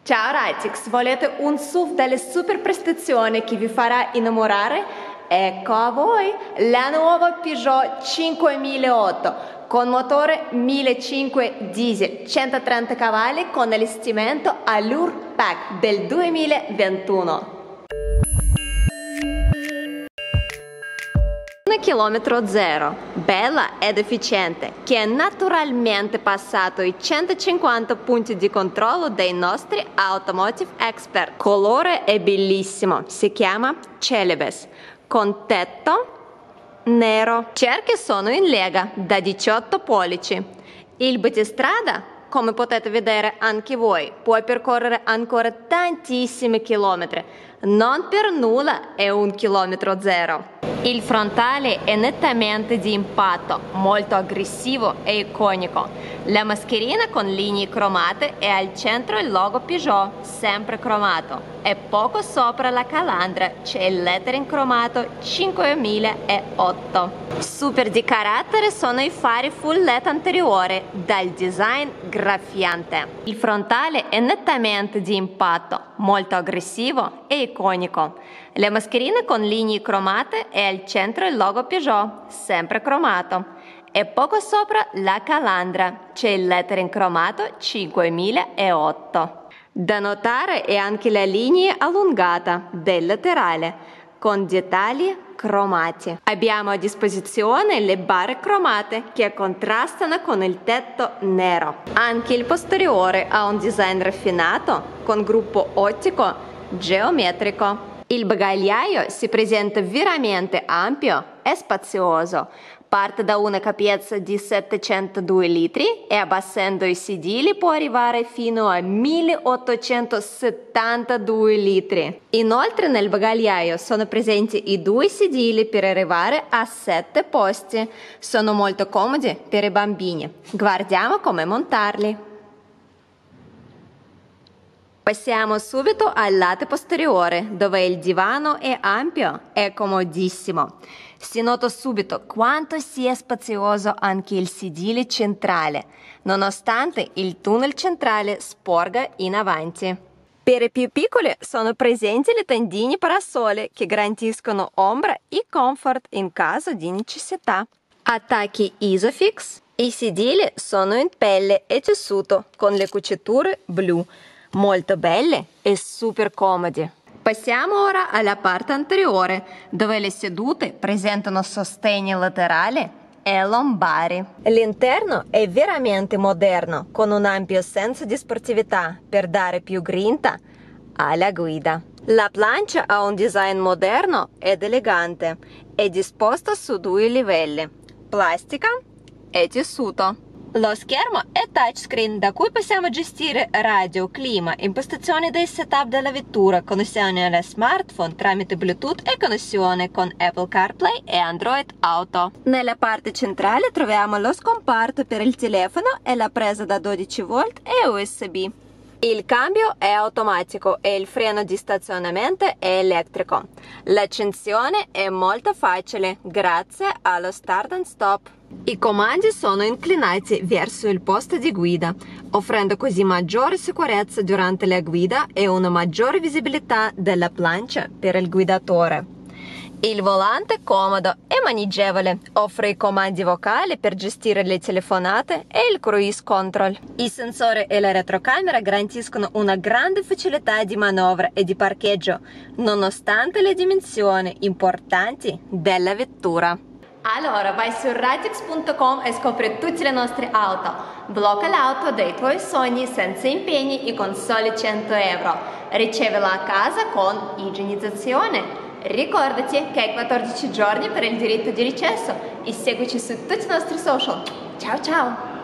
Ciao Ratix, volete un SUV dalle super prestazioni che vi farà innamorare? Ecco a voi la nuova Peugeot 5008 con motore 1.500 diesel, 130 cavalli con allestimento Allure Pack del 2021. 1 chilometro zero, bella ed efficiente, che ha naturalmente passato i 150 punti di controllo dei nostri automotive expert. Colore è bellissimo, si chiama Celebes, con tetto nero. Cerchi sono in lega da 18 pollici. Il battistrada, come potete vedere anche voi, può percorrere ancora tantissimi chilometri. Non per nulla è 1 chilometro zero. Il frontale è nettamente di impatto, molto aggressivo e iconico. La mascherina con linee cromate e al centro il logo Peugeot, sempre cromato. E poco sopra la calandra c'è il lettering cromato 5008. Super di carattere sono i fari full LED anteriori, dal design graffiante. Il frontale è nettamente di impatto, molto aggressivo e iconico. La mascherina con linee cromate e al centro il logo Peugeot, sempre cromato. E poco sopra la calandra c'è il lettering cromato 5008. Da notare è anche la linea allungata del laterale, con dettagli cromati. Abbiamo a disposizione le barre cromate che contrastano con il tetto nero. Anche il posteriore ha un design raffinato con gruppo ottico geometrico. Il bagagliaio si presenta veramente ampio e spazioso. Parte da una capienza di 702 litri e abbassando i sedili può arrivare fino a 1872 litri. Inoltre nel bagagliaio sono presenti i 2 sedili per arrivare a 7 posti. Sono molto comodi per i bambini. Guardiamo come montarli. Passiamo subito al lato posteriore, dove il divano è ampio e comodissimo. Si nota subito quanto sia spazioso anche il sedile centrale, nonostante il tunnel centrale sporga in avanti. Per i più piccoli sono presenti le tendine parasole che garantiscono ombra e comfort in caso di necessità. Attacchi Isofix. I sedili sono in pelle e tessuto con le cuciture blu. Molto belle e super comodi. Passiamo ora alla parte anteriore, dove le sedute presentano sostegni laterali e lombari. L'interno è veramente moderno, con un ampio senso di sportività per dare più grinta alla guida. La plancia ha un design moderno ed elegante, è disposta su 2 livelli, plastica e tessuto. Lo schermo è touchscreen da cui possiamo gestire radio, clima, impostazioni del setup della vettura, connessione alla smartphone tramite Bluetooth e connessione con Apple CarPlay e Android Auto. Nella parte centrale troviamo lo scomparto per il telefono e la presa da 12 volt e USB. Il cambio è automatico e il freno di stazionamento è elettrico. L'accensione è molto facile grazie allo start and stop. I comandi sono inclinati verso il posto di guida, offrendo così maggiore sicurezza durante la guida e una maggiore visibilità della plancia per il guidatore. Il volante è comodo e maneggevole, offre i comandi vocali per gestire le telefonate e il cruise control. I sensori e la retrocamera garantiscono una grande facilità di manovra e di parcheggio, nonostante le dimensioni importanti della vettura. Allora vai su ratix.com e scopri tutte le nostre auto. Blocca l'auto dei tuoi sogni senza impegni e con soli 100 euro. Ricevila a casa con igienizzazione. Ricordati che hai 14 giorni per il diritto di recesso e seguici su tutti i nostri social. Ciao ciao!